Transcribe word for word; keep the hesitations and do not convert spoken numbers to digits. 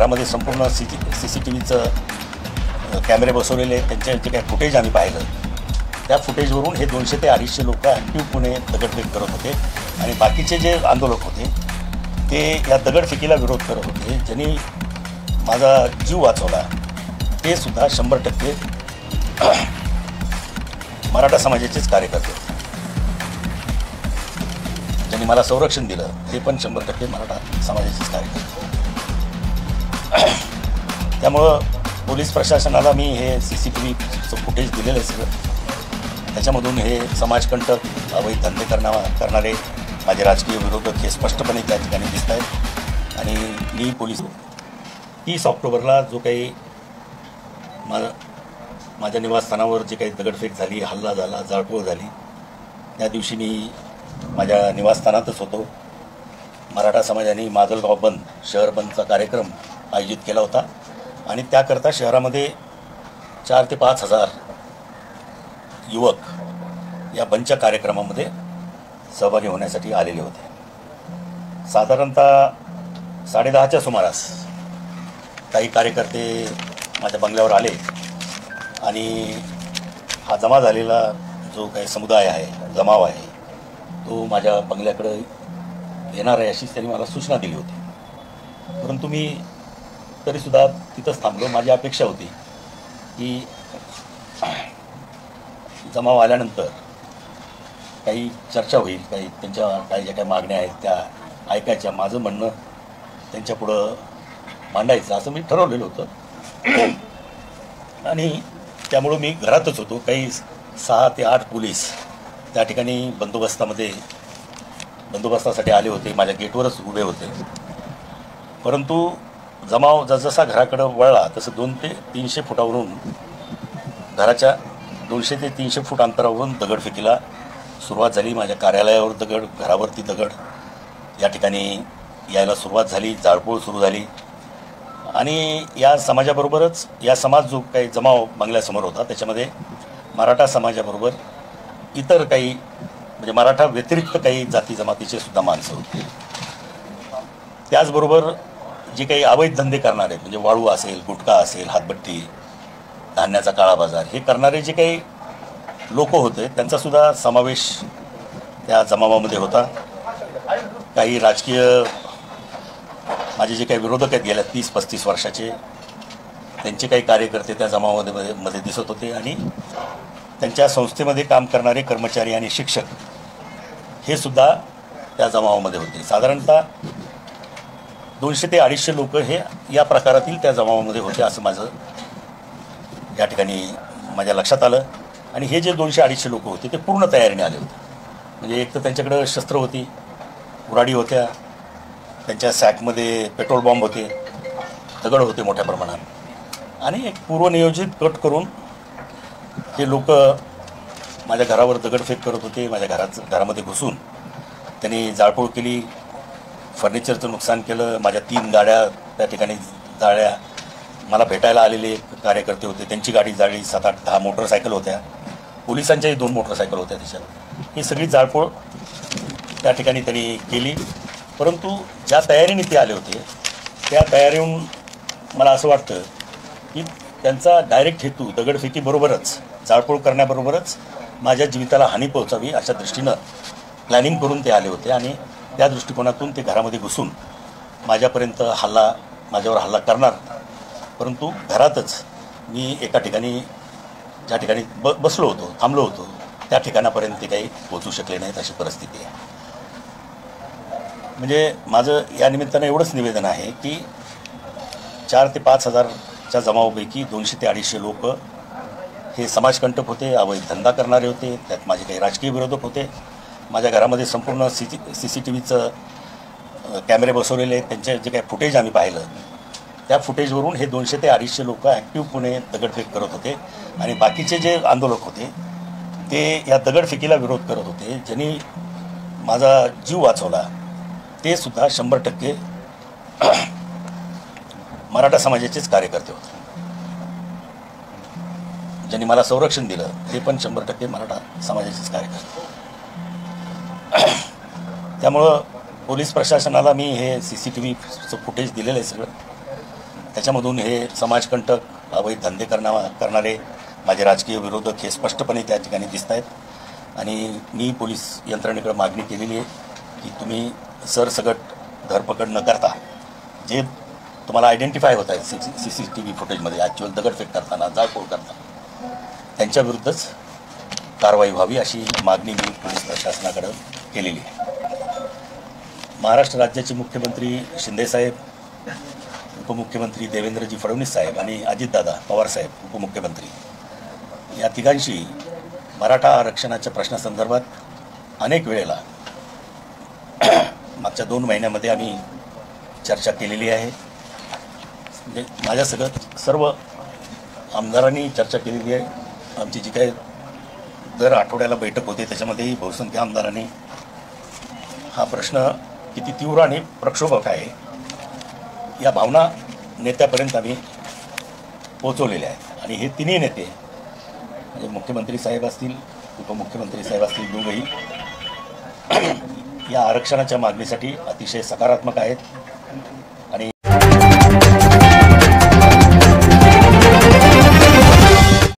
घरामध्ये संपूर्ण C C C T व्हीचं कॅमेरे बसवलेले, त्यांचे जे काही फुटेज आम्ही पाहिलं, त्या फुटेजवरून हे दोनशे ते अडीचशे लोक ॲक्टिव्हपणे दगडफेक करत होते आणि बाकीचे जे आंदोलक होते ते या दगडफेकीला विरोध करत होते. ज्यांनी माझा जीव वाचवला ते सुद्धा शंभर टक्के मराठा समाजाचेच कार्यकर्ते होते. ज्यांनी मला संरक्षण दिलं ते पण शंभर टक्के मराठा समाजाचेच कार्यकर्ते. त्यामुळं पोलीस प्रशासनाला मी हे सी सी टी व्हीचं फुटेज दिलेलं आहे सगळं. त्याच्यामधून हे समाजकंटक, अवैध धंदे करणा करणारे माझे राजकीय विरोधक हे स्पष्टपणे त्या ठिकाणी दिसत आहेत. आणि मी पोलीस तीस ऑक्टोबरला जो काही मा माझ्या निवासस्थानावर जे काही दगडफेक झाली, हल्ला झाला, जाळपोळ झाली, त्या दिवशी मी माझ्या निवासस्थानातच होतो. मराठा समाजाने माजलगाव बंद, शहर बंदचा कार्यक्रम आयोजित केला होता आणि त्याकरता शहरामध्ये चार ते पाच हजार युवक या बंदच्या कार्यक्रमामध्ये सहभागी होण्यासाठी आलेले होते. साधारणतः साडेदहाच्या सुमारास काही कार्यकर्ते माझ्या बंगल्यावर आले आणि हा जमा झालेला जो काही समुदाय आहे, जमाव आहे, तो माझ्या बंगल्याकडे येणार आहे अशीच त्यांनी मला सूचना दिली होती. परंतु मी तरीसुद्धा तिथंच थांबलो. माझी अपेक्षा होती की जमाव आल्यानंतर काही चर्चा होईल, काही त्यांच्या काही ज्या काही मागण्या आहेत त्या ऐकायच्या, माझं म्हणणं त्यांच्यापुढं मांडायचं असं मी ठरवलेलं होतं. आणि त्यामुळं मी घरातच होतो. काही सहा ते आठ पोलीस त्या ठिकाणी बंदोबस्तामध्ये बंदोबस्तासाठी आले होते, माझ्या गेटवरच उभे होते. परंतु जमाव जसजसा घराकडं वळला तसं दोन ते तीनशे फुटावरून, घराच्या दोनशे ते तीनशे फूट अंतरावरून दगडफेकीला सुरुवात झाली. माझ्या कार्यालयावर दगड, घरावरती दगड या ठिकाणी यायला सुरुवात झाली. जाळपोळ सुरू झाली आणि या समाजाबरोबरच या समाज जो काही जमाव बंगल्यासमोर होता त्याच्यामध्ये मराठा समाजाबरोबर इतर काही म्हणजे मराठा व्यतिरिक्त काही जाती जमातीचे सुद्धा माणसं होते. त्याचबरोबर जे काही अवैध धंदे करणारे म्हणजे वाळू असेल, गुटखा असेल, हातभट्टी, धान्याचा काळा बाजार हे करणारे जे काही लोक होते त्यांचासुद्धा समावेश त्या जमावामध्ये होता. काही राजकीय माझे जे काही विरोधक आहेत गेल्या तीस पस्तीस वर्षाचे, त्यांचे काही कार्यकर्ते त्या जमावामध्ये मध्ये दिसत होते आणि त्यांच्या संस्थेमध्ये काम करणारे कर्मचारी आणि शिक्षक हे सुद्धा त्या जमावामध्ये होते. साधारणतः दोनशे ते अडीचशे लोक हे या प्रकारातील त्या जमावामध्ये होते असं माझं या ठिकाणी माझ्या लक्षात आलं. आणि हे जे दोनशे अडीचशे लोक होते ते पूर्ण तयारीने आले होते. म्हणजे एक तर त्यांच्याकडं शस्त्र होती, कुऱ्हाडी होत्या, त्यांच्या सॅकमध्ये पेट्रोल बॉम्ब होते, दगड होते मोठ्या प्रमाणात आणि एक पूर्वनियोजित कट करून हे लोक माझ्या घरावर दगडफेक करत होते. माझ्या घराचं घरामध्ये घुसून त्यांनी जाळपोळ केली, फर्निचरचं नुकसान केलं. माझ्या तीन गाड्या त्या ठिकाणी जाळल्या. मला भेटायला आलेले कार्यकर्ते होते, त्यांची गाडी जाळली. सात आठ दहा मोटरसायकल होत्या, पोलिसांच्याही दोन मोटरसायकल होत्या त्याच्यात. ही सगळी जाळपोळ त्या ठिकाणी त्यांनी केली. परंतु ज्या तयारीने ते आले होते त्या तयारीहून मला असं वाटतं की त्यांचा डायरेक्ट हेतू दगडफेकीबरोबरच, जाळपोळ करण्याबरोबरच माझ्या जीविताला हानी पोहोचावी अशा दृष्टीनं प्लॅनिंग करून ते आले होते. आणि त्या दृष्टिकोनातून ते घरामध्ये घुसून माझ्यापर्यंत हल्ला माझ्यावर हल्ला करणार. परंतु घरातच मी एका ठिकाणी ज्या ठिकाणी ब बसलो होतो थांबलो होतो त्या ठिकाणापर्यंत ते काही पोचू शकले नाहीत अशी परिस्थिती आहे. म्हणजे माझं या निमित्तानं एवढंच निवेदन आहे की चार ते पाच हजारच्या जमावापैकी दोनशे ते अडीचशे लोक हे समाजकंटक होते, अवैध धंदा करणारे होते. त्यात माझे काही राजकीय विरोधक होते. माझ्या घरामध्ये संपूर्ण सी सी सी टी व्हीचं कॅमेरे बसवलेले आहेत. त्यांचे जे काही फुटेज आम्ही पाहिलं त्या फुटेजवरून हे दोनशे ते अडीचशे लोक ॲक्टिव्हपणे दगडफेक करत होते आणि बाकीचे जे आंदोलक होते ते या दगडफेकीला विरोध करत होते. ज्यांनी माझा जीव वाचवला ते सुद्धा शंभर टक्के मराठा समाजाचेच कार्यकर्ते होते. ज्यांनी मला संरक्षण दिलं ते पण शंभर टक्के मराठा समाजाचेच कार्यकर्ते. त्यामुळं पोलीस प्रशासनाला मी हे सी सी टी व्हीचं फुटेज दिलेलं आहे सगळं. त्याच्यामधून हे समाजकंटक अवैध धंदे करणा करणारे माझे राजकीय विरोधक हे स्पष्टपणे त्या ठिकाणी दिसत आहेत आणि मी पोलीस यंत्रणेकडे मागणी केलेली आहे की तुम्ही सरसकट धरपकड न करता जे तुम्हाला आयडेंटिफाय होत आहेत C C C T V फुटेजमध्ये ॲक्च्युअल दगडफेक करताना जाळपोळ करताना त्यांच्याविरुद्धच कारवाई व्हावी अशी मागणी मी पोलीस प्रशासनाकडे केलेली आहे. महाराष्ट्र राज्याचे मुख्यमंत्री शिंदेसाहेब, उपमुख्यमंत्री देवेंद्रजी फडणवीस साहेब आणि अजितदादा पवारसाहेब उपमुख्यमंत्री या तिघांशी मराठा आरक्षणाच्या प्रश्नासंदर्भात अनेक वेळेला मागच्या दोन महिन्यामध्ये आम्ही चर्चा केलेली आहे. म्हणजे माझ्यासगत सर्व आमदारांनी चर्चा केलेली आहे. आमची जी काही दर आठवड्याला बैठक होते त्याच्यामध्येही बहुसंख्य आमदारांनी हा प्रश्न किती तीव्र आणि प्रक्षोभक आहे या भावना नेत्यापर्यंत आम्ही पोचवलेल्या आहेत. आणि हे तिन्ही नेते म्हणजे मुख्यमंत्री साहेब असतील, उपमुख्यमंत्री साहेब असतील, दोघंही या आरक्षणाच्या मागणीसाठी अतिशय सकारात्मक आहेत.